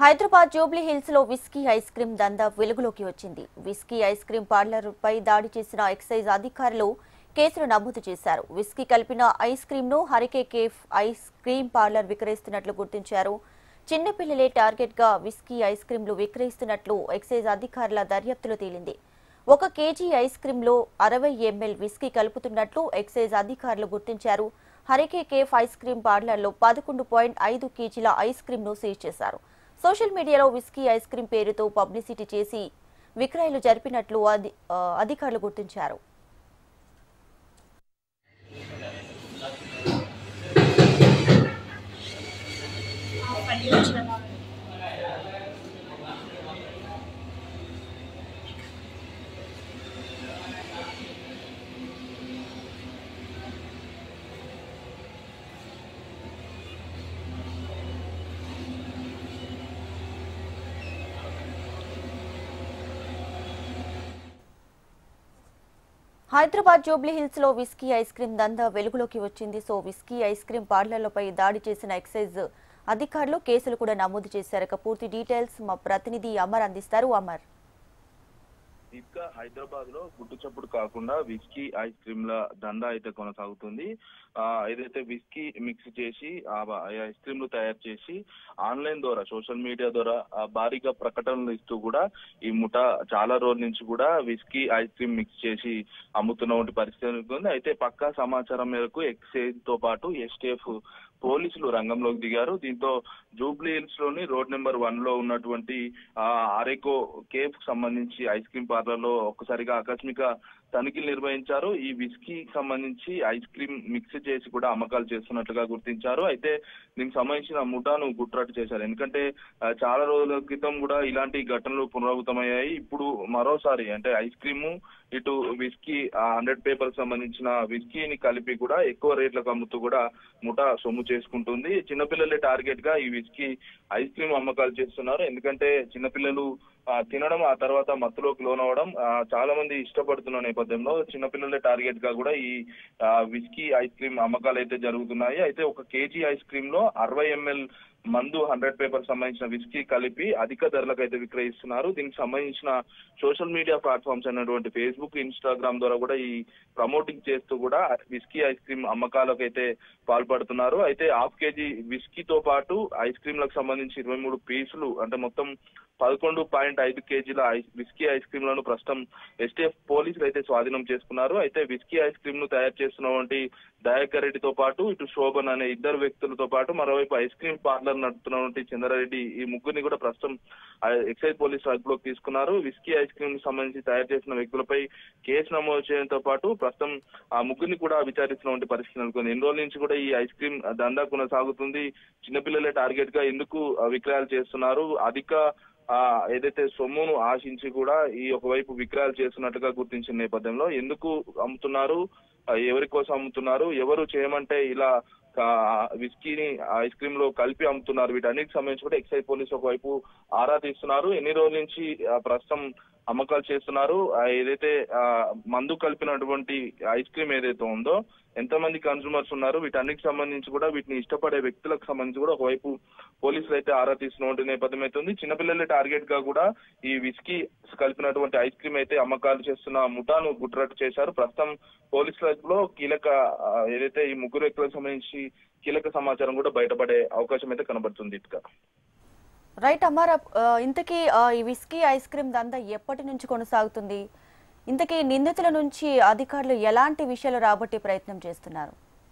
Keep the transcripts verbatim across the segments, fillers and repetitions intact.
Hyderabad Jubilee Hills లో whisky ice cream దందా వెలుగులోకి వచ్చింది. విస్కీ ఐస్ క్రీమ్ పార్లర్ పై దాడి చేసిన ఎక్సైజ్ అధికారులు కేసులు నమోదు చేశారు. విస్కీ కలిపిన ఐస్ క్రీమ్ ను హరికే కేఫ్ ఐస్ క్రీమ్ పార్లర్ విక్రయిస్తున్నట్లు గుర్తించారు. చిన్నపిల్లలే టార్గెట్ గా విస్కీ ఐస్ క్రీంలు విక్రయిస్తున్నట్లు ఎక్సైజ్ అధికారుల దర్యాప్తులో తేలింది. ఒక కేజీ ఐస్ క్రీమ్ లో అరవై ఎంఎల్ విస్కీ కలుపుతున్నట్లు ఎక్సైజ్ అధికారులు గుర్తించారు. హరికే కేఫ్ ఐస్ క్రీమ్ పార్లర్ లో పదకొండు పాయింట్ ఐదు కేజీల ఐస్ క్రీమ్ ను సీజ్ చేశారు. సోషల్ మీడియాలో విస్కీ ఐస్ క్రీమ్ పేరుతో పబ్లిసిటీ చేసి విక్రయాలు జరిపినట్లు అధికారులు గుర్తించారు. హైదరాబాద్ జూబ్లీ హిల్స్ లో విస్కీ ఐస్ క్రీమ్ దందా వెలుగులోకి వచ్చింది. సో విస్కీ ఐస్ క్రీమ్ పార్లర్లపై దాడి చేసిన ఎక్సైజ్ అధికారులు కేసులు కూడా నమోదు చేశారు. పూర్తి డీటెయిల్స్ మా ప్రతినిధి అమర్ అందిస్తారు. అమర్, ఇంకా హైదరాబాద్ లో గుట్టు చప్పుడు కాకుండా విస్కీ ఐస్ క్రీమ్ల దందా అయితే కొనసాగుతుంది. ఆ ఏదైతే విస్కీ మిక్స్ చేసి ఆ ఐస్ క్రీమ్లు తయారు చేసి ఆన్లైన్ ద్వారా సోషల్ మీడియా ద్వారా భారీగా ప్రకటనలు ఇస్తూ కూడా ఈ ముఠా చాలా రోజుల నుంచి కూడా విస్కీ ఐస్ క్రీమ్ మిక్స్ చేసి అమ్ముతున్న పరిస్థితి ఉంది. అయితే పక్కా సమాచారం మేరకు ఎక్సైజ్ తో పాటు ఎస్టీఎఫ్ పోలీసులు రంగంలోకి దిగారు. దీంతో జూబ్లీ హిల్స్ లోని రోడ్ నెంబర్ వన్ లో ఉన్నటువంటి ఆ అరేకో కేఫ్ సంబంధించి ఐస్ క్రీమ్ పార్లర్ లో ఒక్కసారిగా ఆకస్మిక తనిఖీలు నిర్వహించారు. ఈ విస్కీ సంబంధించి ఐస్ క్రీమ్ మిక్స్ చేసి కూడా అమ్మకాలు చేస్తున్నట్లుగా గుర్తించారు. అయితే దీనికి సంబంధించిన ముఠాను గుట్రట్టు చేశారు. ఎందుకంటే చాలా రోజుల క్రితం కూడా ఇలాంటి ఘటనలు పునరావృతమయ్యాయి. ఇప్పుడు మరోసారి అంటే ఐస్ క్రీము ఇటు విస్కీ హండ్రెడ్ పేపర్ సంబంధించిన విస్కీని కలిపి కూడా ఎక్కువ రేట్లకు అమ్ముతూ కూడా ముఠా సొమ్ము చేసుకుంటుంది. చిన్నపిల్లలే టార్గెట్ గా ఈ విస్కీ ఐస్ క్రీమ్ అమ్మకాలు చేస్తున్నారు. ఎందుకంటే చిన్నపిల్లలు తినడం ఆ తర్వాత మత్తులోకి లోనవడం చాలా మంది ఇష్టపడుతున్న నేపథ్యంలో చిన్నపిల్లలే టార్గెట్ గా కూడా ఈ విస్కీ ఐస్ క్రీమ్ అమ్మకాలు అయితే జరుగుతున్నాయి. అయితే ఒక కేజీ ఐస్ క్రీమ్ లో అరవై ఎంఎల్ మందు హండ్రెడ్ పేపర్ సంబంధించిన విస్కీ కలిపి అధిక ధరలకు అయితే విక్రయిస్తున్నారు. దీనికి సంబంధించిన సోషల్ మీడియా ప్లాట్ఫామ్స్ అయినటువంటి ఫేస్బుక్, ఇన్స్టాగ్రామ్ ద్వారా కూడా ఈ ప్రమోటింగ్ చేస్తూ కూడా విస్కీ ఐస్ క్రీమ్ అమ్మకాలకు అయితే పాల్పడుతున్నారు. అయితే హాఫ్ కేజీ విస్కీతో పాటు ఐస్ క్రీమ్లకు సంబంధించి ఇరవై మూడు పీసులు అంటే మొత్తం పదకొండు పాయింట్ ఐదు కేజీల విస్కీ ఐస్ క్రీమ్ లను ప్రస్తుతం ఎస్టీఎఫ్ పోలీసులు అయితే స్వాధీనం చేసుకున్నారు. అయితే విస్కీ ఐస్ క్రీమ్ ను తయారు చేస్తున్నటువంటి దయాకర్ రెడ్డితో పాటు ఇటు శోభన్ అనే ఇద్దరు వ్యక్తులతో పాటు మరోవైపు ఐస్ క్రీమ్ పార్లర్ నడుపుతున్నటువంటి చంద్రారెడ్డి, ఈ ముగ్గురిని కూడా ప్రస్తుతం ఎక్సైజ్ పోలీసులు అదుపులోకి తీసుకున్నారు. విస్కీ ఐస్ క్రీమ్ కు సంబంధించి తయారు చేసిన వ్యక్తులపై కేసు నమోదు చేయడంతో పాటు ప్రస్తుతం ఆ ముగ్గురిని కూడా విచారిస్తున్నటువంటి పరిస్థితి నెలకొంది. ఎన్ని రోజుల నుంచి కూడా ఈ ఐస్ క్రీమ్ దందా కొనసాగుతుంది. చిన్నపిల్లలే టార్గెట్ గా ఎందుకు విక్రయాలు చేస్తున్నారు, అధిక ఆ ఏదైతే సొమ్మును ఆశించి కూడా ఈ ఒకవైపు విక్రయాలు చేస్తున్నట్టుగా గుర్తించిన నేపథ్యంలో ఎందుకు అమ్ముతున్నారు, ఎవరి కోసం అమ్ముతున్నారు, ఎవరు చేయమంటే ఇలా విస్కీని ఐస్ క్రీమ్ లో కలిపి అమ్ముతున్నారు, వీటన్నిటికి సంబంధించి కూడా ఎక్సైజ్ పోలీసు ఒకవైపు ఆరా తీస్తున్నారు. ఎన్ని రోజుల నుంచి ప్రస్తుతం అమ్మకాలు చేస్తున్నారు, ఏదైతే మందు కలిపినటువంటి ఐస్ క్రీమ్ ఏదైతే ఉందో ఎంతమంది కన్సూమర్స్ ఉన్నారు, వీటన్నిటికి సంబంధించి కూడా వీటిని ఇష్టపడే వ్యక్తులకు సంబంధించి కూడా ఒకవైపు పోలీసులు అయితే ఆరా తీస్తున్నటువంటి నేపథ్యం అయితే ఉంది. చిన్నపిల్లలే టార్గెట్ గా కూడా ఈ విస్కీ కలిపినటువంటి ఐస్ క్రీమ్ అయితే అమ్మకాలు చేస్తున్న ముఠాను గుట్రట్టు చేశారు. ప్రస్తుతం పోలీసులలో కీలక ఏదైతే ఈ ముగ్గురు వ్యక్తులకు సంబంధించి కీలక సమాచారం కూడా బయటపడే అవకాశం అయితే కనబడుతుంది. ఇటుక రైట్ అమర్, ఇంతకీ ఈ విస్కీ ఐస్ క్రీమ్ దందా ఎప్పటి నుంచి కొనసాగుతుంది? ఇంతకీ నిందితుల నుంచి అధికారులు ఎలాంటి విషయాలు రాబట్టే ప్రయత్నం చేస్తున్నారు?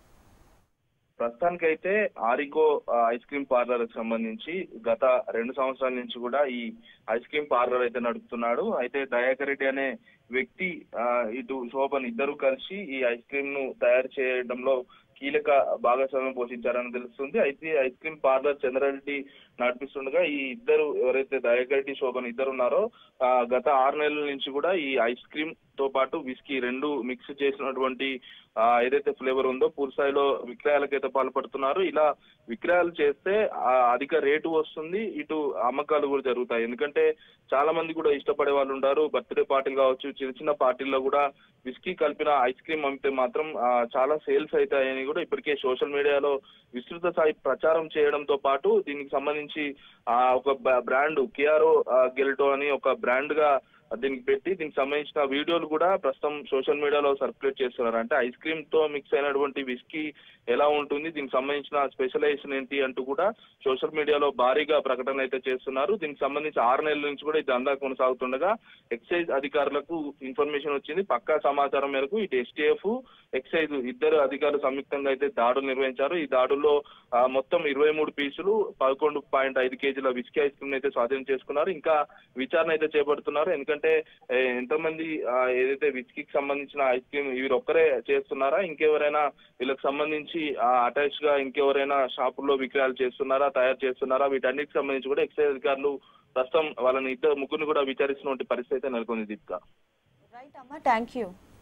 ప్రస్తుతానికైతే ఆరికో ఐస్ క్రీమ్ పార్లర్ కి సంబంధించి గత రెండు సంవత్సరాల నుంచి కూడా ఈ ఐస్ క్రీమ్ పార్లర్ అయితే నడుపుతున్నాడు. అయితే దయాకర్ రెడ్డి అనే వ్యక్తి ఇటు శోభన్ ఇద్దరు కలిసి ఈ ఐస్ క్రీమ్ ను తయారు చేయడంలో కీలక భాగస్వామ్యం పోషించారని తెలుస్తుంది. అయితే ఐస్ క్రీమ్ పార్లర్ చంద్రారెడ్డి నడిపిస్తుండగా ఈ ఇద్దరు ఎవరైతే దయాకర్ రెడ్డి, శోభన్ ఇద్దరు ఉన్నారో గత ఆరు నెలల నుంచి కూడా ఈ ఐస్ క్రీమ్ తో పాటు విస్కీ రెండు మిక్స్ చేసినటువంటి ఏదైతే ఫ్లేవర్ ఉందో పూర్తి స్థాయిలో విక్రయాలకైతే పాల్పడుతున్నారు. ఇలా విక్రయాలు చేస్తే అధిక రేటు వస్తుంది, ఇటు అమ్మకాలు కూడా జరుగుతాయి. ఎందుకంటే చాలా మంది కూడా ఇష్టపడే వాళ్ళు ఉంటారు. బర్త్డే పార్టీలు కావచ్చు, చిన్న చిన్న పార్టీల్లో కూడా విస్కీ కలిపిన ఐస్ క్రీమ్ అమ్మితే మాత్రం చాలా సేల్స్ అవుతాయని అని కూడా ఇప్పటికే సోషల్ మీడియాలో విస్తృత స్థాయి ప్రచారం చేయడంతో పాటు దీనికి సంబంధించి ఆ ఒక బ్రాండ్ కియారో గెల్టో అని ఒక బ్రాండ్ గా దీనికి పెట్టి దీనికి సంబంధించిన వీడియోలు కూడా ప్రస్తుతం సోషల్ మీడియాలో సర్క్యులేట్ చేస్తున్నారు. అంటే ఐస్ క్రీమ్ తో మిక్స్ అయినటువంటి విస్కీ ఎలా ఉంటుంది, దీనికి సంబంధించిన స్పెషలైజేషన్ ఏంటి అంటూ కూడా సోషల్ మీడియాలో భారీగా ప్రకటన అయితే చేస్తున్నారు. దీనికి సంబంధించి ఆరు నెలల నుంచి కూడా ఈ దందా కొనసాగుతుండగా ఎక్సైజ్ అధికారులకు ఇన్ఫర్మేషన్ వచ్చింది. పక్కా సమాచారం మేరకు ఇటు ఎస్టీఎఫ్ ఎక్సైజ్ ఇద్దరు అధికారులు సంయుక్తంగా అయితే దాడులు నిర్వహించారు. ఈ దాడుల్లో మొత్తం ఇరవై మూడు పీసులు పదకొండు పాయింట్ ఐదు కేజీల విస్కీ ఐస్ క్రీమ్ అయితే స్వాధీనం చేసుకున్నారు. ఇంకా విచారణ అయితే చేపడుతున్నారు. ఎందుకంటే ఎంతమంది ఏదైతే విస్కీకి సంబంధించిన ఐస్ క్రీమ్ వీరు ఒక్కరే చేస్తున్నారా, ఇంకెవరైనా వీళ్ళకి సంబంధించి అటాచ్ గా ఇంకెవరైనా షాపుల్లో విక్రయాలు చేస్తున్నారా, తయారు చేస్తున్నారా, వీటన్నిటికి సంబంధించి కూడా ఎక్సైజ్ అధికారులు ప్రస్తుతం వాళ్ళని ఇద్దరు ముగ్గురిని కూడా విచారిస్తున్న పరిస్థితి అయితే నెలకొంది. దీపిక. రైట్ అమ్మా, థ్యాంక్ యూ.